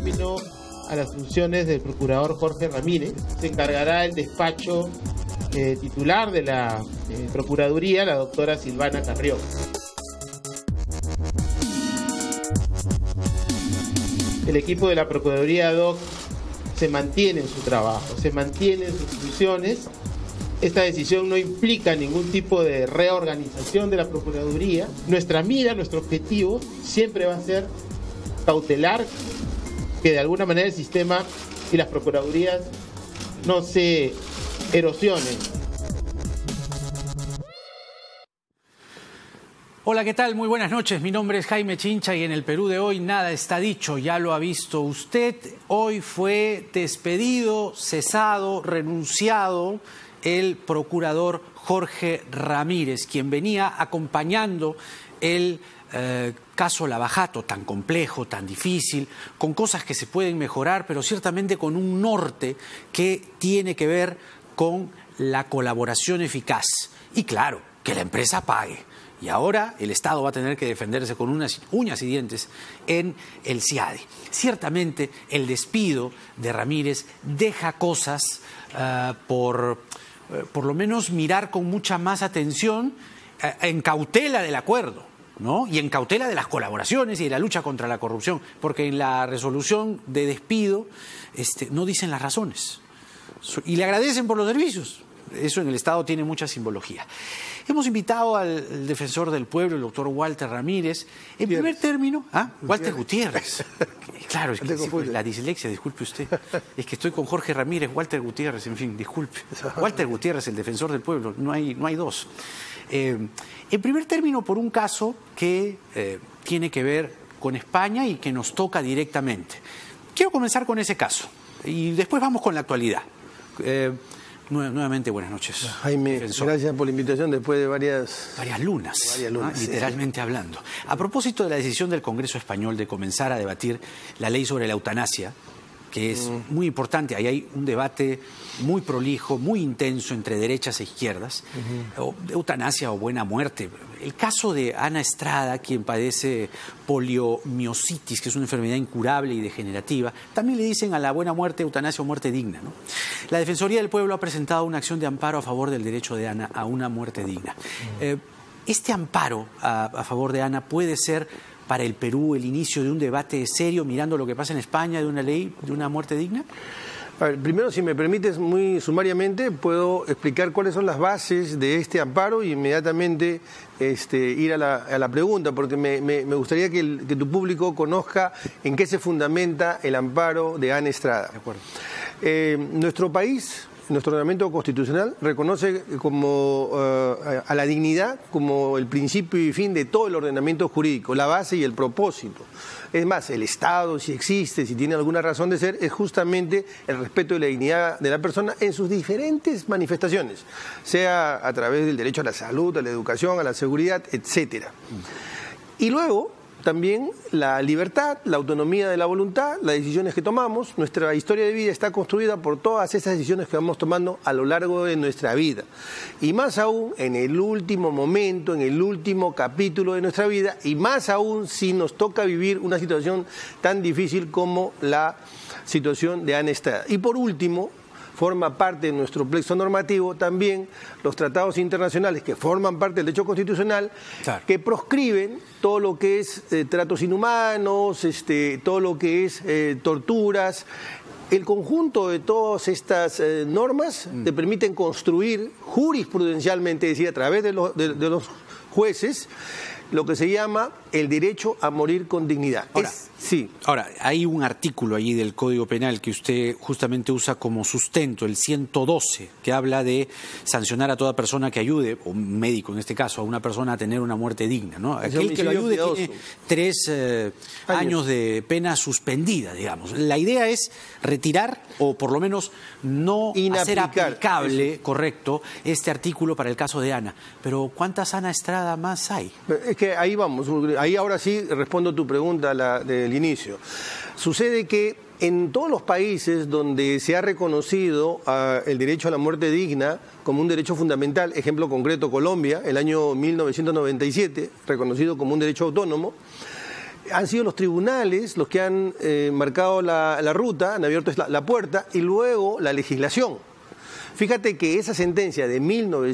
término a las funciones del procurador Jorge Ramírez. Se encargará el despacho titular de la Procuraduría, la doctora Silvana Carrión. El equipo de la Procuraduría DOC se mantiene en su trabajo, se mantiene en sus funciones. Esta decisión no implica ningún tipo de reorganización de la Procuraduría. Nuestra mira, nuestro objetivo siempre va a ser cautelar que de alguna manera el sistema y las Procuradurías no se erosionen. Hola, ¿qué tal? Muy buenas noches. Mi nombre es Jaime Chincha y en el Perú de hoy nada está dicho. Ya lo ha visto usted. Hoy fue despedido, cesado, renunciado el procurador Jorge Ramírez, quien venía acompañando el caso Lavajato, tan complejo, tan difícil, con cosas que se pueden mejorar, pero ciertamente con un norte que tiene que ver con la colaboración eficaz. Y claro, que la empresa pague. Y ahora el Estado va a tener que defenderse con unas uñas y dientes en el CIADI. Ciertamente el despido de Ramírez deja cosas por lo menos mirar con mucha más atención en cautela del acuerdo, ¿no? Y en cautela de las colaboraciones y de la lucha contra la corrupción, porque en la resolución de despido no dicen las razones y le agradecen por los servicios. Eso en el Estado tiene mucha simbología. Hemos invitado al defensor del pueblo, el doctor Walter Ramírez. En primer término, Walter Gutiérrez. Claro, es que la dislexia, disculpe usted. Es que estoy con Jorge Ramírez, Walter Gutiérrez, en fin, disculpe. Walter Gutiérrez, el defensor del pueblo, no hay dos. En primer término, por un caso que tiene que ver con España y que nos toca directamente. Quiero comenzar con ese caso y después vamos con la actualidad. Nuevamente, buenas noches. Jaime, defensor. Gracias por la invitación después de varias lunas, literalmente hablando. A propósito de la decisión del Congreso Español de comenzar a debatir la ley sobre la eutanasia, que es muy importante, ahí hay un debate muy prolijo, muy intenso entre derechas e izquierdas, o eutanasia o buena muerte. El caso de Ana Estrada, quien padece poliomiositis, que es una enfermedad incurable y degenerativa, también le dicen a la buena muerte eutanasia o muerte digna, ¿no? La Defensoría del Pueblo ha presentado una acción de amparo a favor del derecho de Ana a una muerte digna. Este amparo a favor de Ana puede ser para el Perú el inicio de un debate serio mirando lo que pasa en España de una ley de una muerte digna? A ver, primero, si me permites, muy sumariamente, puedo explicar cuáles son las bases de este amparo y inmediatamente ir a la pregunta, porque me gustaría que tu público conozca en qué se fundamenta el amparo de Ana Estrada. De acuerdo. Nuestro país, nuestro ordenamiento constitucional, reconoce a la dignidad como el principio y fin de todo el ordenamiento jurídico, la base y el propósito. Es más, el Estado, si existe, si tiene alguna razón de ser, es justamente el respeto de la dignidad de la persona en sus diferentes manifestaciones, sea a través del derecho a la salud, a la educación, a la seguridad, etcétera. Y luego, también la libertad, la autonomía de la voluntad, las decisiones que tomamos. Nuestra historia de vida está construida por todas esas decisiones que vamos tomando a lo largo de nuestra vida. Y más aún en el último momento, en el último capítulo de nuestra vida, y más aún si nos toca vivir una situación tan difícil como la situación de Ana Estrada. Y por último, forma parte de nuestro plexo normativo también los tratados internacionales que forman parte del derecho constitucional, claro, que proscriben todo lo que es tratos inhumanos, todo lo que es torturas. El conjunto de todas estas normas te permiten construir jurisprudencialmente, es decir, a través de los jueces, lo que se llama el derecho a morir con dignidad. Ahora, hay un artículo allí del Código Penal que usted justamente usa como sustento, el 112, que habla de sancionar a toda persona que ayude, o un médico en este caso, a una persona a tener una muerte digna, ¿no? Aquel que lo ayude tiene 3 años de pena suspendida, digamos. La idea es retirar, o por lo menos no hacer aplicable, correcto, este artículo para el caso de Ana. Pero ¿cuántas Ana Estrada más hay? Es que ahí vamos, ahí ahora sí respondo a tu pregunta del inicio. Sucede que en todos los países donde se ha reconocido el derecho a la muerte digna como un derecho fundamental, ejemplo concreto Colombia, el año 1997, reconocido como un derecho autónomo, han sido los tribunales los que han marcado la ruta, han abierto la puerta, y luego la legislación. Fíjate que esa sentencia de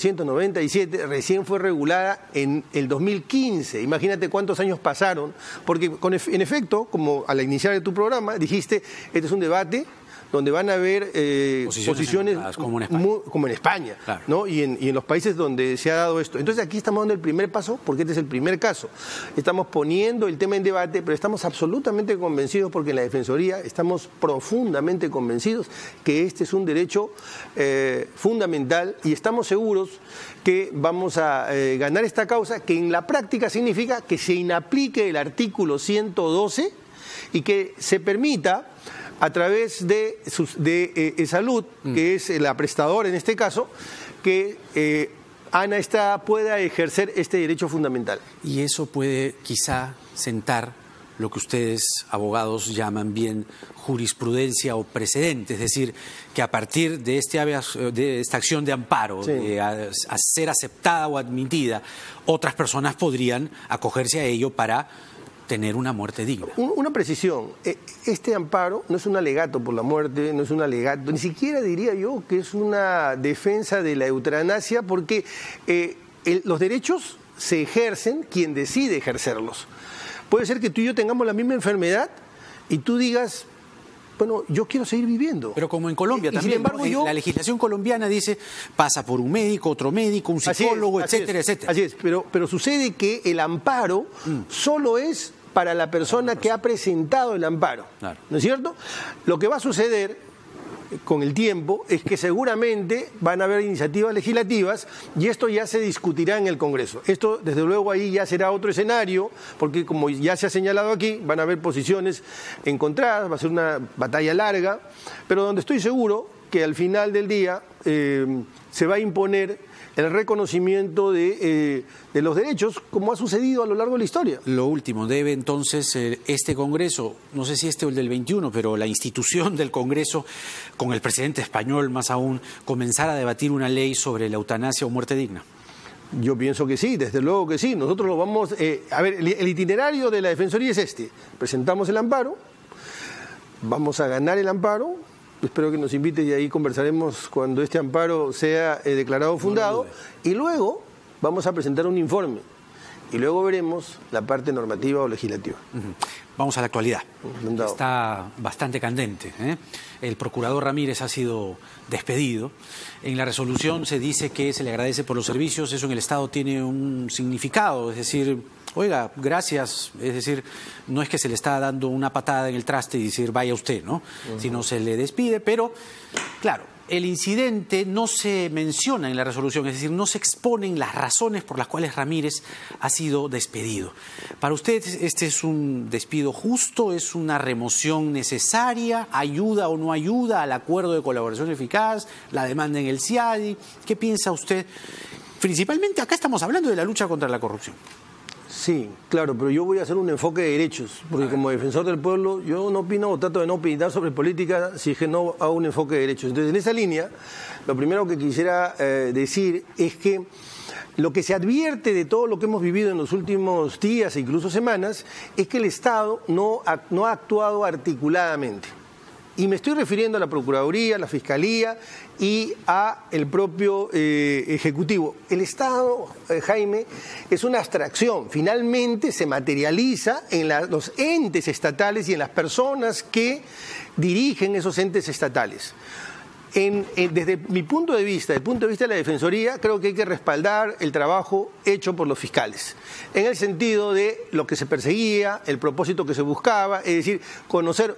1997 recién fue regulada en el 2015. Imagínate cuántos años pasaron, porque en efecto, como al iniciar de tu programa, dijiste, este es un debate donde van a haber posiciones como en España, claro, ¿no? y en los países donde se ha dado esto. Entonces aquí estamos dando el primer paso, porque este es el primer caso. Estamos poniendo el tema en debate, pero estamos absolutamente convencidos, porque en la Defensoría estamos profundamente convencidos que este es un derecho fundamental, y estamos seguros que vamos a ganar esta causa, que en la práctica significa que se inaplique el artículo 112 y que se permita, a través de Salud, que es la prestadora en este caso, que Ana pueda ejercer este derecho fundamental. Y eso puede quizá sentar lo que ustedes, abogados, llaman bien jurisprudencia o precedente, es decir, que a partir de esta acción de amparo, sí, a ser aceptada o admitida, otras personas podrían acogerse a ello para tener una muerte digna. Una precisión, este amparo no es un alegato por la muerte, no es un alegato, ni siquiera diría yo que es una defensa de la eutanasia, porque los derechos se ejercen quien decide ejercerlos. Puede ser que tú y yo tengamos la misma enfermedad y tú digas, bueno, yo quiero seguir viviendo. Pero como en Colombia también, sin embargo, la legislación colombiana dice, pasa por un médico, otro médico, un psicólogo, etcétera, etcétera. Así es, pero sucede que el amparo solo es para la persona que ha presentado el amparo, claro, ¿no es cierto? Lo que va a suceder con el tiempo es que seguramente van a haber iniciativas legislativas, y esto ya se discutirá en el Congreso. Esto, desde luego, ahí ya será otro escenario, porque como ya se ha señalado aquí, van a haber posiciones encontradas, va a ser una batalla larga, pero donde estoy seguro que al final del día se va a imponer el reconocimiento de los derechos, como ha sucedido a lo largo de la historia. Lo último, debe entonces este Congreso, no sé si este o el del 21, pero la institución del Congreso, con el presidente español más aún, comenzar a debatir una ley sobre la eutanasia o muerte digna. Yo pienso que sí, desde luego que sí. Nosotros lo vamos... a ver, el itinerario de la Defensoría es este. Presentamos el amparo, vamos a ganar el amparo. Espero que nos invite y ahí conversaremos cuando este amparo sea declarado fundado. Y luego vamos a presentar un informe. Y luego veremos la parte normativa o legislativa. Vamos a la actualidad. Está bastante candente, ¿eh? El procurador Ramírez ha sido despedido. En la resolución se dice que se le agradece por los servicios. Eso en el Estado tiene un significado, es decir, oiga, gracias, es decir, no es que se le está dando una patada en el traste y decir vaya usted, ¿no? Sino se le despide, pero claro, el incidente no se menciona en la resolución, es decir, no se exponen las razones por las cuales Ramírez ha sido despedido. ¿Para usted este es un despido justo? ¿Es una remoción necesaria? ¿Ayuda o no ayuda al acuerdo de colaboración eficaz? ¿La demanda en el CIADI? ¿Qué piensa usted? Principalmente acá estamos hablando de la lucha contra la corrupción. Sí, claro, pero yo voy a hacer un enfoque de derechos, porque como defensor del pueblo yo no opino o trato de no opinar sobre política si es que no hago un enfoque de derechos. Entonces, en esa línea, lo primero que quisiera decir es que lo que se advierte de todo lo que hemos vivido en los últimos días e incluso semanas es que el Estado no ha actuado articuladamente. Y me estoy refiriendo a la Procuraduría, a la Fiscalía y a el propio Ejecutivo. El Estado, Jaime, es una abstracción. Finalmente se materializa en los entes estatales y en las personas que dirigen esos entes estatales. Desde mi punto de vista, desde el punto de vista de la Defensoría, creo que hay que respaldar el trabajo hecho por los fiscales, en el sentido de lo que se perseguía, el propósito que se buscaba, es decir, conocer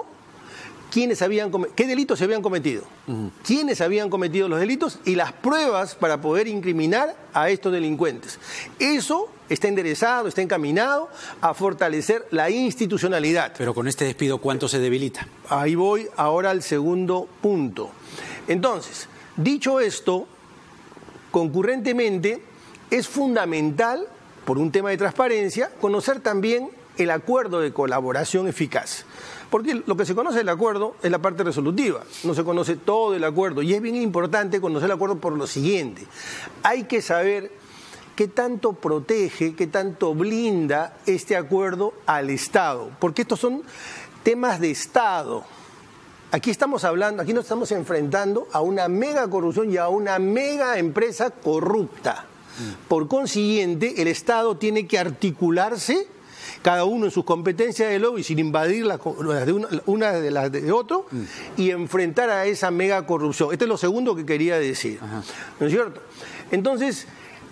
qué delitos se habían cometido, quiénes habían cometido los delitos y las pruebas para poder incriminar a estos delincuentes. Eso está enderezado, está encaminado a fortalecer la institucionalidad. Pero con este despido, ¿cuánto se debilita? Ahí voy ahora al segundo punto. Entonces, dicho esto, concurrentemente, es fundamental, por un tema de transparencia, conocer también el acuerdo de colaboración eficaz. Porque lo que se conoce del acuerdo es la parte resolutiva, no se conoce todo el acuerdo. Y es bien importante conocer el acuerdo por lo siguiente. Hay que saber qué tanto protege, qué tanto blinda este acuerdo al Estado, porque estos son temas de Estado. Aquí estamos hablando, aquí nos estamos enfrentando a una mega corrupción y a una mega empresa corrupta. Por consiguiente, el Estado tiene que articularse, cada uno en sus competencias de lobby, sin invadir una de las de otro, y enfrentar a esa mega corrupción. Este es lo segundo que quería decir. Ajá. ¿No es cierto? Entonces,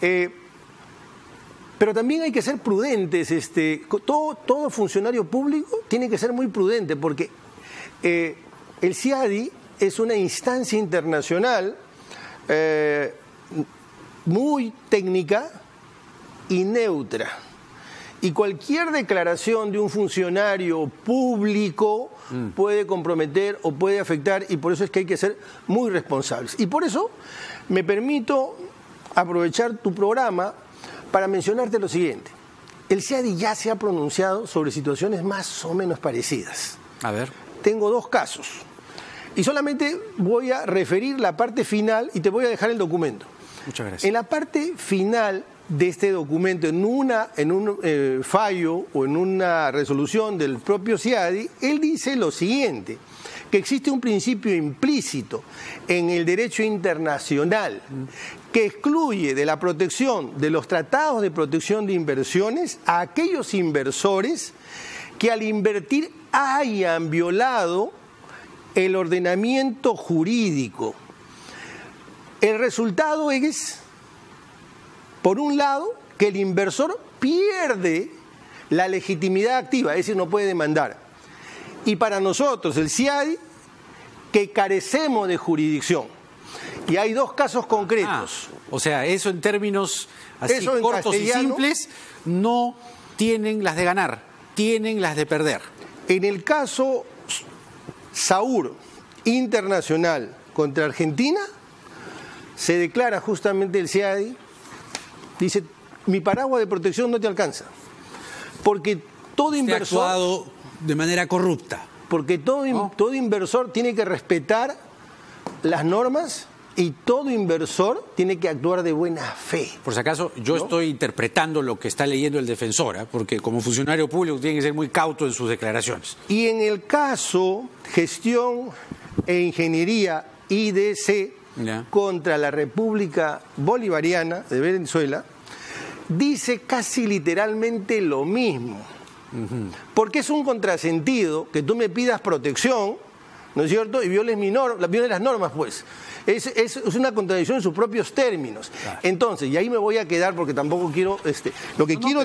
pero también hay que ser prudentes. Todo funcionario público tiene que ser muy prudente, porque el CIADI es una instancia internacional muy técnica y neutra. Y cualquier declaración de un funcionario público puede comprometer o puede afectar, y por eso es que hay que ser muy responsables. Y por eso me permito aprovechar tu programa para mencionarte lo siguiente. El CIADI ya se ha pronunciado sobre situaciones más o menos parecidas. A ver. Tengo 2 casos. Y solamente voy a referir la parte final y te voy a dejar el documento. Muchas gracias. En la parte final de este documento, en un fallo o en una resolución del propio CIADI, él dice lo siguiente, que existe un principio implícito en el derecho internacional que excluye de la protección de los tratados de protección de inversiones a aquellos inversores que al invertir hayan violado el ordenamiento jurídico. El resultado es, por un lado, que el inversor pierde la legitimidad activa, es decir, no puede demandar. Y para nosotros, el CIADI, que carecemos de jurisdicción. Y hay 2 casos concretos. O sea, eso en términos así cortos y simples, no tienen las de ganar, tienen las de perder. En el caso SAUR internacional contra Argentina, se declara justamente el CIADI, dice, mi paraguas de protección no te alcanza, porque todo inversor... ha actuado de manera corrupta. Porque todo inversor tiene que respetar las normas y todo inversor tiene que actuar de buena fe. Por si acaso, yo estoy interpretando lo que está leyendo el defensor, porque como funcionario público tiene que ser muy cauto en sus declaraciones. Y en el caso Gestión e Ingeniería IDC contra la República Bolivariana de Venezuela, dice casi literalmente lo mismo. Porque es un contrasentido que tú me pidas protección, ¿no es cierto? Y violes las normas, pues. Es una contradicción en sus propios términos. Claro. Entonces, y ahí me voy a quedar porque tampoco quiero... lo que quiero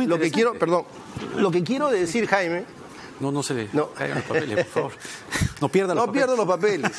decir, Jaime... No se le caigan los papeles, por favor. No pierda los papeles. No pierdo los papeles.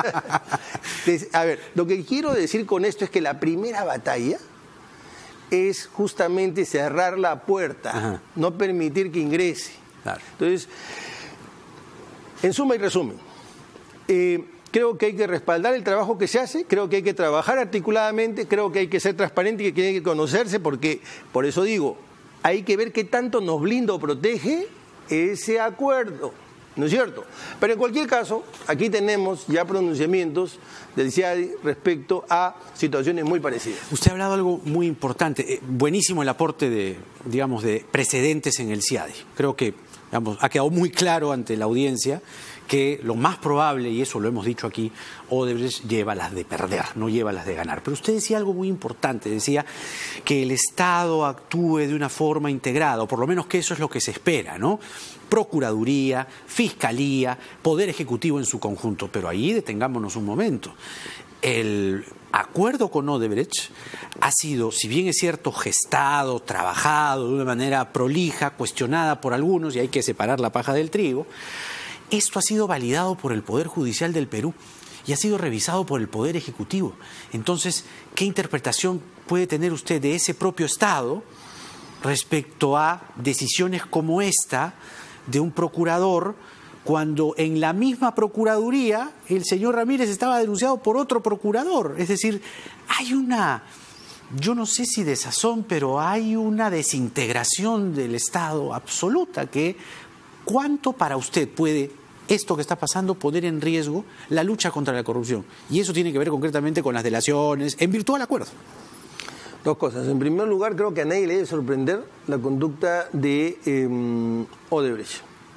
A ver, lo que quiero decir con esto es que la primera batalla es justamente cerrar la puerta, no permitir que ingrese. Claro. Entonces, en suma y resumen, creo que hay que respaldar el trabajo que se hace, creo que hay que trabajar articuladamente, creo que hay que ser transparente y que hay que conocerse, porque, por eso digo, hay que ver qué tanto nos blinda o protege ese acuerdo, ¿no es cierto? Pero en cualquier caso, aquí tenemos ya pronunciamientos del CIADI respecto a situaciones muy parecidas. Usted ha hablado de algo muy importante, buenísimo el aporte de precedentes en el CIADI. Creo que ha quedado muy claro ante la audiencia que lo más probable, y eso lo hemos dicho aquí, Odebrecht lleva las de perder, no lleva las de ganar. Pero usted decía algo muy importante, decía que el Estado actúe de una forma integrada, o por lo menos que eso es lo que se espera, ¿no? Procuraduría, Fiscalía, Poder Ejecutivo en su conjunto. Pero ahí detengámonos un momento. El acuerdo con Odebrecht ha sido, si bien es cierto, gestado, trabajado de una manera prolija, cuestionada por algunos, y hay que separar la paja del trigo. Esto ha sido validado por el Poder Judicial del Perú y ha sido revisado por el Poder Ejecutivo. Entonces, ¿qué interpretación puede tener usted de ese propio Estado respecto a decisiones como esta de un procurador, cuando en la misma Procuraduría el señor Ramírez estaba denunciado por otro procurador? Es decir, hay una, yo no sé si desazón, pero hay una desintegración del Estado absoluta. ¿Cuánto para usted puede esto que está pasando poner en riesgo la lucha contra la corrupción? Y eso tiene que ver concretamente con las delaciones, en virtud del acuerdo. Dos cosas. En primer lugar, creo que a nadie le debe sorprender la conducta de Odebrecht.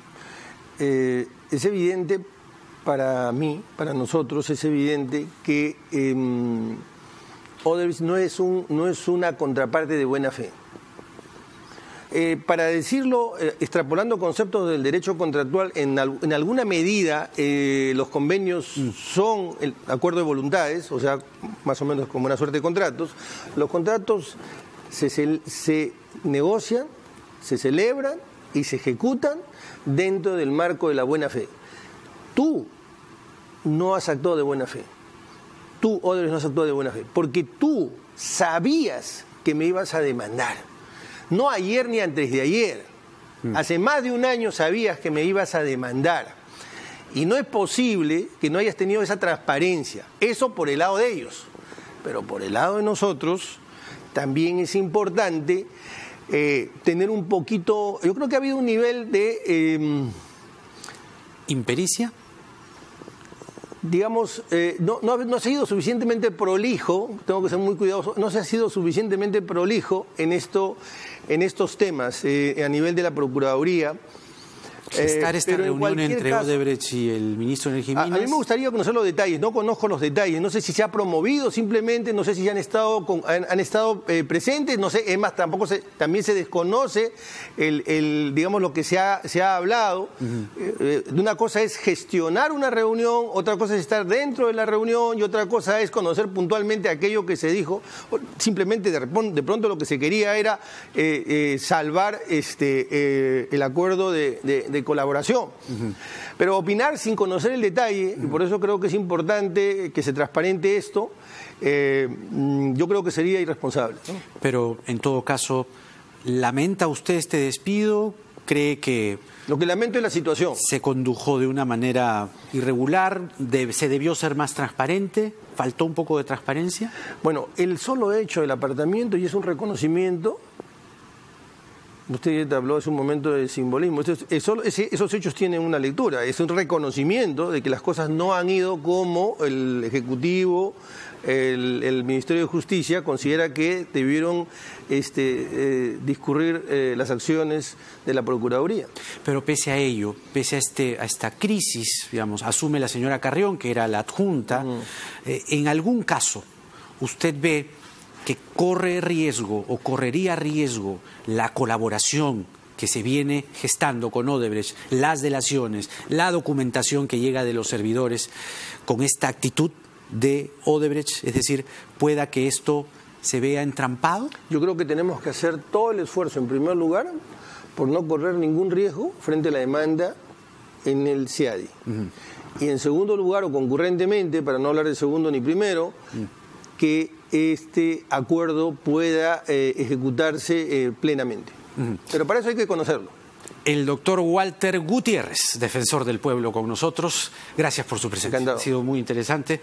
Es evidente para mí, para nosotros, es evidente que Odebrecht no es una contraparte de buena fe. Para decirlo, extrapolando conceptos del derecho contractual, en alguna medida los convenios son el acuerdo de voluntades, o sea, más o menos como una suerte de contratos. Los contratos se negocian, se celebran y se ejecutan dentro del marco de la buena fe. Tú no has actuado de buena fe. Tú, Odebrecht, no has actuado de buena fe, porque tú sabías que me ibas a demandar. No ayer ni antes de ayer. Hace más de un año sabías que me ibas a demandar. Y no es posible que no hayas tenido esa transparencia. Eso por el lado de ellos. Pero por el lado de nosotros también es importante tener un poquito... Yo creo que ha habido un nivel de... ¿Impericia? Digamos, no ha sido suficientemente prolijo, tengo que ser muy cuidadoso, no se ha sido suficientemente prolijo en estos temas a nivel de la Procuraduría. Estar esta reunión entre Odebrecht y el ministro Energía y Minas. A mí me gustaría conocer los detalles, no conozco los detalles, no sé si se ha promovido simplemente, no sé si han estado presentes, no sé, es más, también se desconoce digamos, lo que se ha hablado. Una cosa es gestionar una reunión, otra cosa es estar dentro de la reunión y otra cosa es conocer puntualmente aquello que se dijo. Simplemente de pronto lo que se quería era salvar el acuerdo de colaboración. Pero opinar sin conocer el detalle, y por eso creo que es importante que se transparente esto, yo creo que sería irresponsable, ¿no? Pero en todo caso, ¿lamenta usted este despido? ¿Cree que lo que lamento es la situación? ¿Se condujo de una manera irregular? ¿Se debió ser más transparente? ¿Faltó un poco de transparencia? Bueno, el solo hecho del apartamiento, y es un reconocimiento. Usted habló hace un momento de simbolismo. Esos hechos tienen una lectura. Es un reconocimiento de que las cosas no han ido como el Ejecutivo, el Ministerio de Justicia considera que debieron discurrir las acciones de la Procuraduría. Pero pese a ello, pese a esta crisis, digamos, asume la señora Carrión, que era la adjunta, en algún caso usted ve que corre riesgo o correría riesgo la colaboración que se viene gestando con Odebrecht, las delaciones, la documentación que llega de los servidores con esta actitud de Odebrecht, es decir, pueda que esto se vea entrampado? Yo creo que tenemos que hacer todo el esfuerzo, en primer lugar, por no correr ningún riesgo frente a la demanda en el CIADI. Y en segundo lugar, o concurrentemente, para no hablar de segundo ni primero, que este acuerdo pueda ejecutarse plenamente. Pero para eso hay que conocerlo. El doctor Walter Gutiérrez, defensor del pueblo con nosotros. Gracias por su presencia. Encantado. Ha sido muy interesante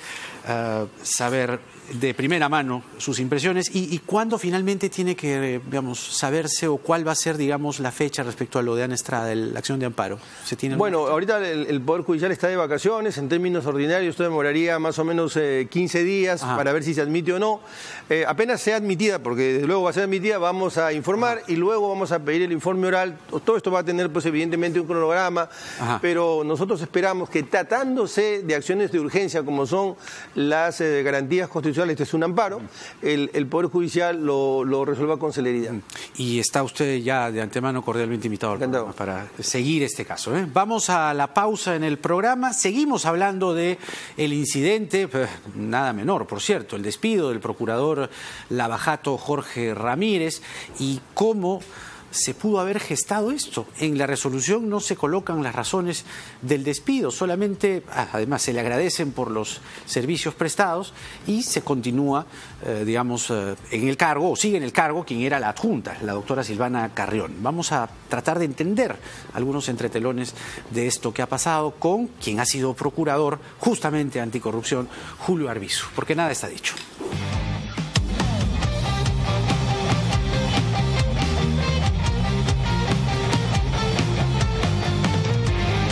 saber de primera mano sus impresiones y cuándo finalmente tiene que, digamos, saberse o cuál va a ser, digamos, la fecha respecto a lo de Ana Estrada, la acción de amparo. ¿Se tiene bueno, ahorita el Poder Judicial está de vacaciones. En términos ordinarios esto demoraría más o menos 15 días para ver si se admite o no. Apenas sea admitida, porque desde luego va a ser admitida, vamos a informar y luego vamos a pedir el informe oral. Todo esto va a tener, pues, evidentemente un cronograma, pero nosotros esperamos que, tratándose de acciones de urgencia como son las garantías constitucionales, este es un amparo, el Poder Judicial lo resuelva con celeridad. Y está usted ya de antemano cordialmente invitado para seguir este caso, ¿eh? Vamos a la pausa en el programa, seguimos hablando de el incidente, nada menor, por cierto, el despido del procurador Lavajato Jorge Ramírez y cómo se pudo haber gestado esto. En la resolución no se colocan las razones del despido, solamente, además se le agradecen por los servicios prestados y se continúa, digamos, en el cargo, o sigue en el cargo quien era la adjunta, la doctora Silvana Carrión. Vamos a tratar de entender algunos entretelones de esto que ha pasado con quien ha sido procurador justamente anticorrupción, Julio Arbizu, porque nada está dicho.